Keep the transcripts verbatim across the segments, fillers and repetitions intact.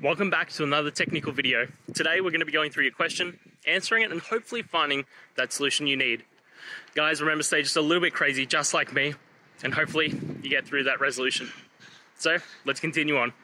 Welcome back to another technical video. Today we're going to be going through your question, answering it, and hopefully finding that solution you need. Guys, remember, stay just a little bit crazy, just like me, and hopefully you get through that resolution. So let's continue on.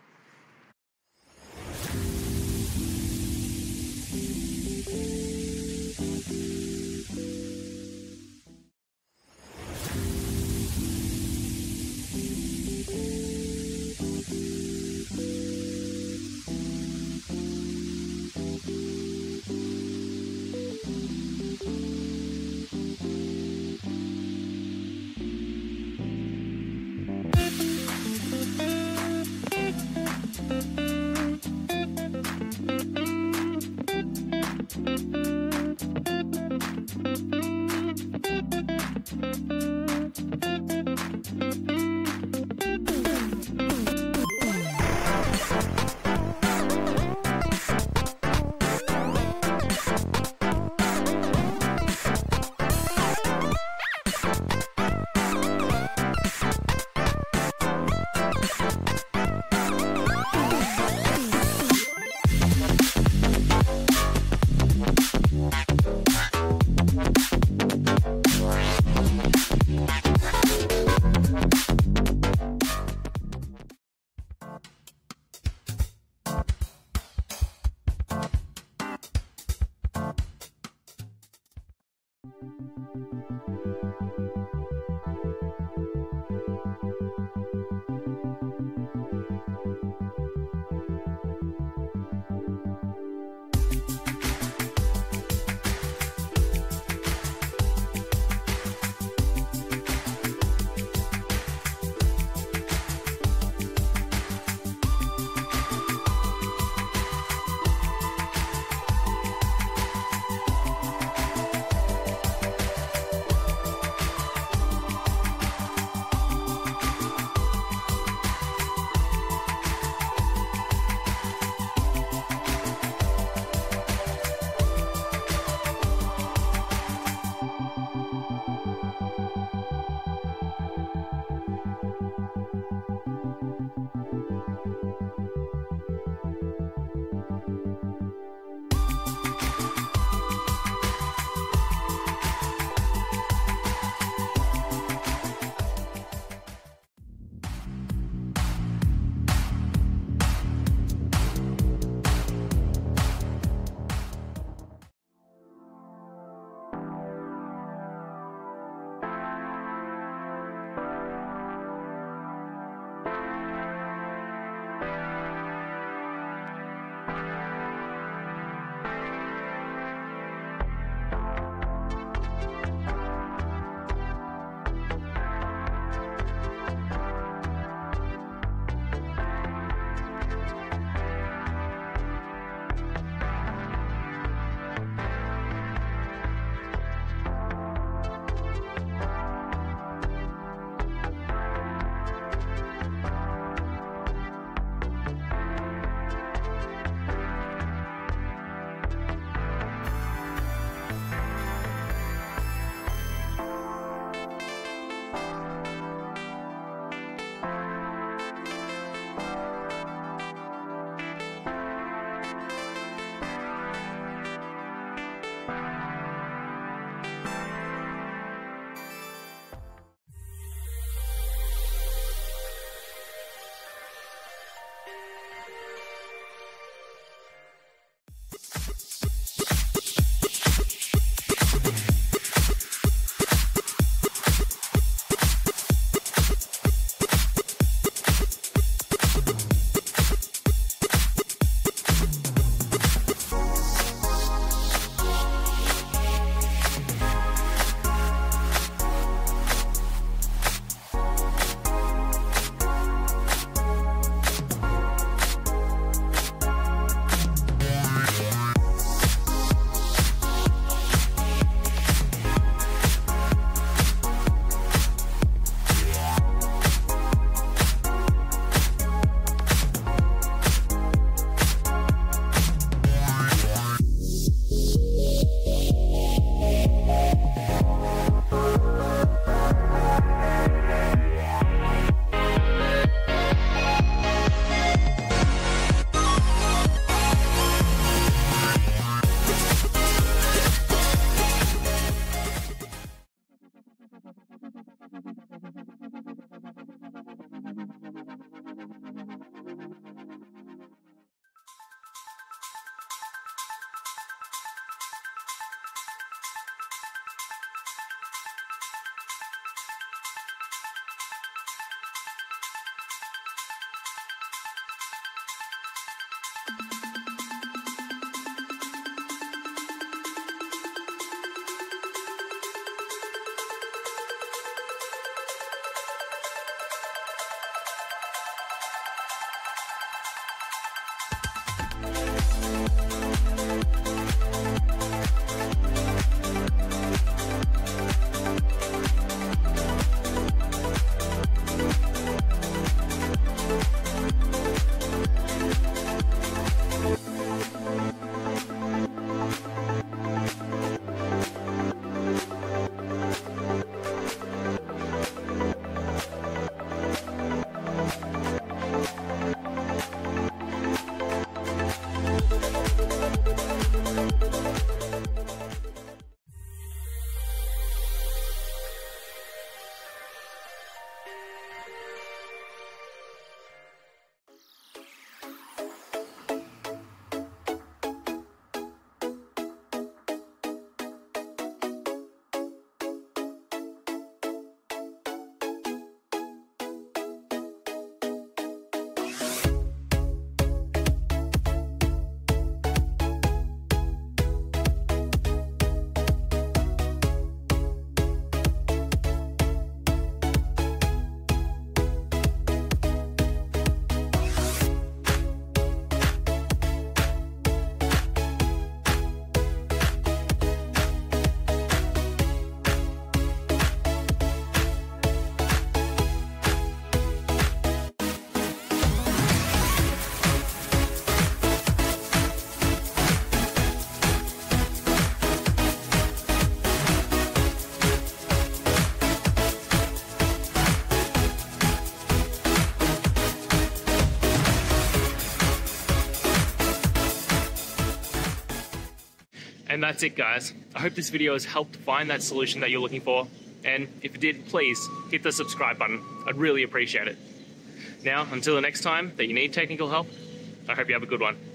And that's it, guys. I hope this video has helped find that solution that you're looking for. And if it did, please hit the subscribe button. I'd really appreciate it. Now, until the next time that you need technical help, I hope you have a good one.